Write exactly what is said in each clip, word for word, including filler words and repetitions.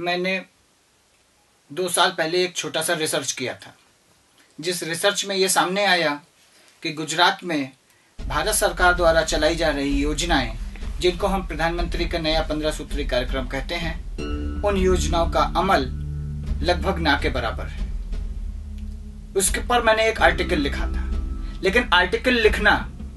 मैंने दो साल पहले एक छोटा सा रिसर्च किया था, जिस रिसर्च में ये सामने आया कि गुजरात में भारत सरकार द्वारा चलाई जा रही योजनाएं, जिनको हम प्रधानमंत्री का नया पंद्रह सूत्री कार्यक्रम कहते हैं, उन योजनाओं का अमल लगभग ना के बराबर है। उसके पर मैंने एक आर्टिकल लिखा था, लेकिन आर्टिकल लिखना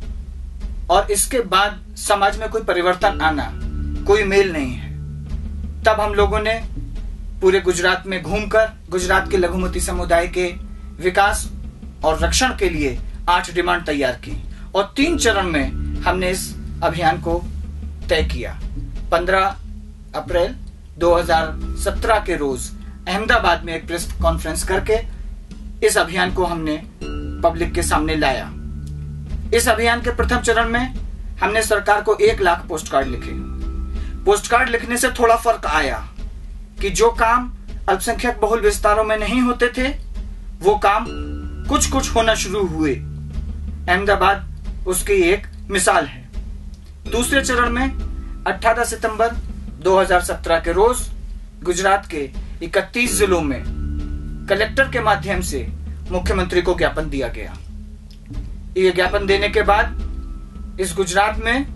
और इसके बाद समाज में कोई परिवर्तन आना कोई मेल नहीं है। तब हम लोगों ने पूरे गुजरात में घूमकर गुजरात के लघुमती समुदाय के विकास और रक्षण के लिए आठ डिमांड तैयार की और तीन चरण में हमने इस अभियान को तय किया। पंद्रह अप्रैल दो हज़ार सत्रह के रोज अहमदाबाद में एक प्रेस कॉन्फ्रेंस करके इस अभियान को हमने पब्लिक के सामने लाया। इस अभियान के प्रथम चरण में हमने सरकार को एक लाख पोस्ट कार्ड लिखे। पोस्ट कार्ड लिखने से थोड़ा फर्क आया कि जो काम अल्पसंख्यक बहुल विस्तारों में नहीं होते थे, वो काम कुछ कुछ होना शुरू हुए। अहमदाबाद उसकी एक मिसाल है। दूसरे चरण में अठारह सितंबर दो हज़ार सत्रह के रोज गुजरात के इकतीस जिलों में कलेक्टर के माध्यम से मुख्यमंत्री को ज्ञापन दिया गया। ये ज्ञापन देने के बाद इस गुजरात में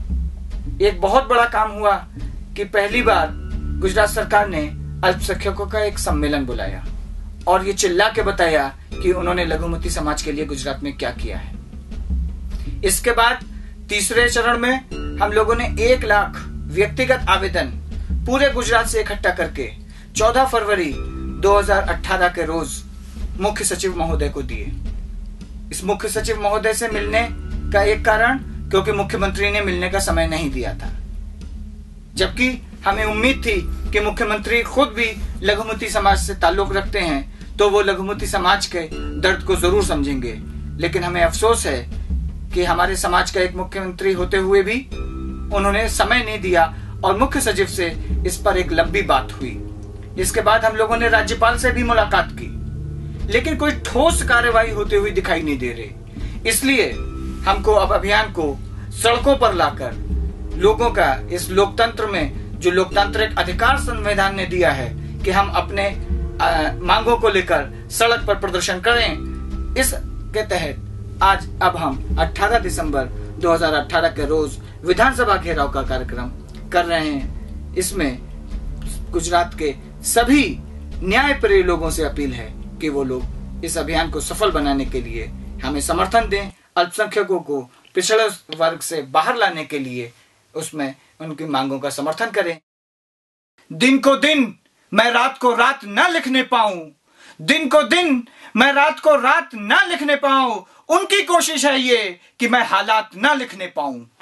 एक बहुत बड़ा काम हुआ कि पहली बार गुजरात सरकार ने अल्पसंख्यकों का एक सम्मेलन बुलाया और ये चिल्ला के बताया कि उन्होंने लघुमती समाज के लिए गुजरात में क्या किया है। इसके बाद तीसरे चरण में हम लोगों ने एक लाख व्यक्तिगत आवेदन पूरे गुजरात से इकट्ठा करके चौदह फरवरी दो हज़ार अठारह के रोज मुख्य सचिव महोदय को दिए। इस मुख्य सचिव महोदय से मिलने का एक कारण क्योंकि मुख्यमंत्री ने मिलने का समय नहीं दिया था, जबकि हमें उम्मीद थी कि मुख्यमंत्री खुद भी लघुमती समाज से ताल्लुक रखते हैं तो वो लघुमती समाज के दर्द को जरूर समझेंगे। लेकिन हमें अफसोस है कि हमारे समाज का एक मुख्यमंत्री होते हुए भी उन्होंने समय नहीं दिया और मुख्य सचिव से इस पर एक लंबी बात हुई। इसके बाद हम लोगों ने राज्यपाल से भी मुलाकात की, लेकिन कोई ठोस कार्यवाही होते हुए दिखाई नहीं दे रही। इसलिए हमको अब अभियान को सड़कों पर लाकर लोगों का इस लोकतंत्र में जो लोकतांत्रिक अधिकार संविधान ने दिया है कि हम अपने आ, मांगों को लेकर सड़क पर प्रदर्शन करें, इसके तहत आज अब हम अठारह दिसंबर दो हज़ार अठारह के रोज विधानसभा घेराव का कार्यक्रम कर रहे हैं। इसमें गुजरात के सभी न्यायप्रिय लोगों से अपील है कि वो लोग इस अभियान को सफल बनाने के लिए हमें समर्थन दें। अल्पसंख्यकों को पिछड़े वर्ग से बाहर लाने के लिए उसमें उनकी मांगों का समर्थन करें। दिन को दिन मैं रात को रात ना लिखने पाऊं, दिन को दिन मैं रात को रात ना लिखने पाऊं, उनकी कोशिश है ये कि मैं हालात ना लिखने पाऊं।